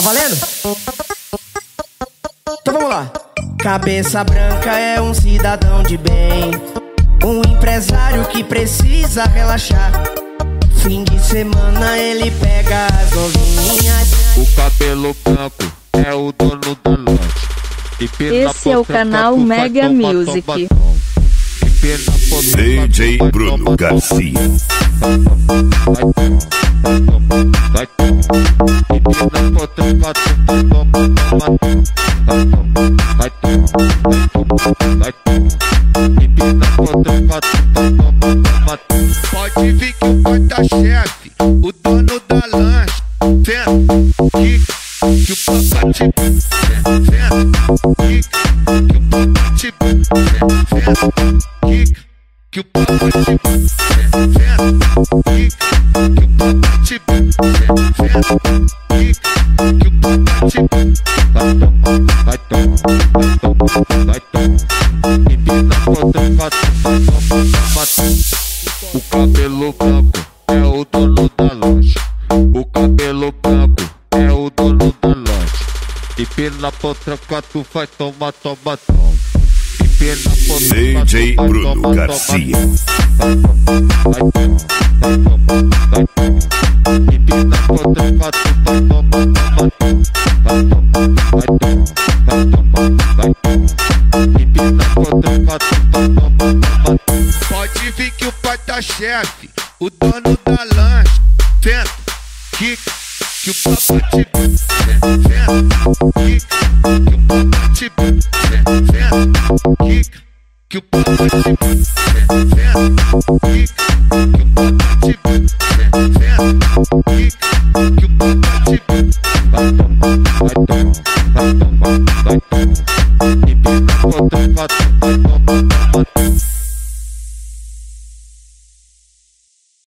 valendo? Então vamos lá. Cabeça branca é um cidadão de bem, um empresário que precisa relaxar. Fim de semana ele pega as novinhas. O cabelo branco é o dono da loja. Esse é o canal Mega Music. DJ Bruno Garcia. Pode vir que o porta-chefe, o dono da lancha, vendo que o pacote vendo que o pacote vendo que o pacote vendo que o pacote vendo que o pacote vai tomar empina o cabelo branco é o dono da loja. O cabelo branco é o dono da loja. Empina pra trocar, tu vai tomar, toma, toma. Empina pra trocar, DJ Bruno Garcia. Empina pra trocar, tu vai tomar, empina pra trocar, tu vai tomar. Pode vir que o porta-chefe, o dono da lancha, vendo que o pacote vendo que o pacote vendo que o pacote vendo que o pacote vendo que o pacote vai tomar empina pra trocar.